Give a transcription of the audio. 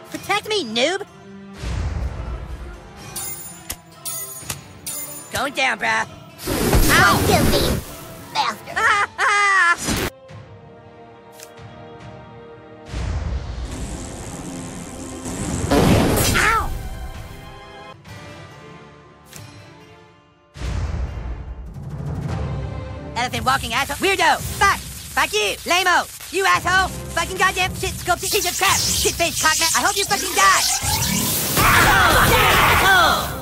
Protect me, noob! Going down, bruh. Ow! Guilty bastard. Ah! Ah! Ow! Elephant walking asshole. Weirdo! Fuck! Fuck you! Lame-o! You asshole! Fucking goddamn shit sculpted piece of crap! Shit-faced cocknut! I hope you fucking die! Asshole! Asshole!